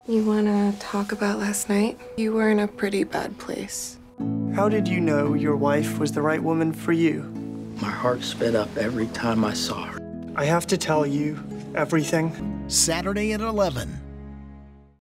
You wanna talk about last night? You were in a pretty bad place. How did you know your wife was the right woman for you? My heart sped up every time I saw her. I have to tell you everything. Saturday at 11.